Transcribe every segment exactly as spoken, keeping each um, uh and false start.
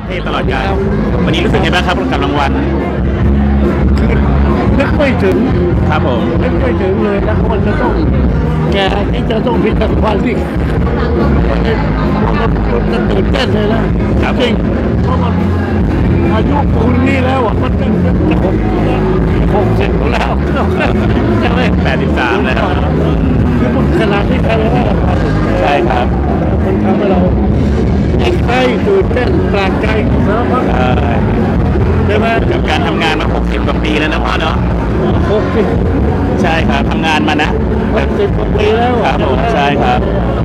เทพตลอดกาลวันนี้รู้สึกไงบ้างครับกับรางวัลคือนึกไม่ถึงครับผมนึกไม่ถึงเลยนะคนจะต้องแกที่จะต้องพิจารณาที่มันจะตื่นเต้นเลยนะจริงเพราะมันอายุคุณนี่แล้วอ่ะมันเป็นจะหกหกสิบแล้วใช่ไหมแปดสิบสามแล้วคือมันขนาดที่ใครเลยนะใช่ครับมันทำให้เราใจตื่นเต้นแปลกใจสารพัดใช่ไหมกับการทำงานมาหกสิบกว่าปีแล้วนะพ่อเนาะหกสิบใช่ครับทำงานมานะหกสิบกว่าปีแล้วครับผมใช่ครับ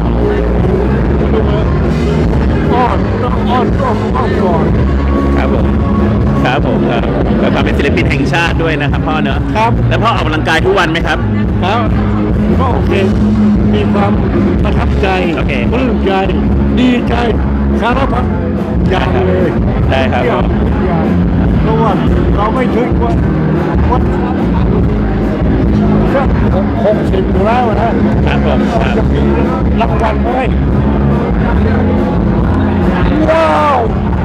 อ้อนต้องอ้อนต้องอ้อนก่อนครับผมครับผมครับก็ความเป็นศิลปินแห่งชาติด้วยนะครับพ่อเนาะครับแล้วพ่อออกกำลังกายทุกวันไหมครับครับก็โอเคมีความประทับใจโอเคปลื้มใจดีใจสารพัดอย่างเลยได้ครับเพราะว่าเราไม่คิดว่าวัดก็หกสิบแล้วนะครับผมจะมีรางวัลไหมว้าว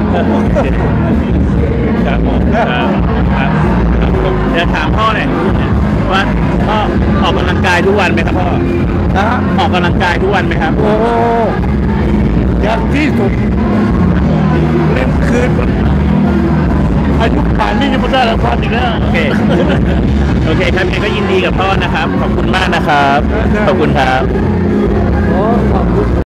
ครับผมครับครับจะถามพ่อหน่อยว่าพ่อออกกำลังกายทุกวันไหมครับพ่อนะออกกำลังกายทุกวันไหมครับโอ้อย่างที่สุดเล่นคืนอายุป่านนี้จะมาได้รางวัลอีกแล้วโอเคโอเคครับเองก็ยินดีกับพ่อนะครับขอบคุณมากนะครับขอบคุณครับ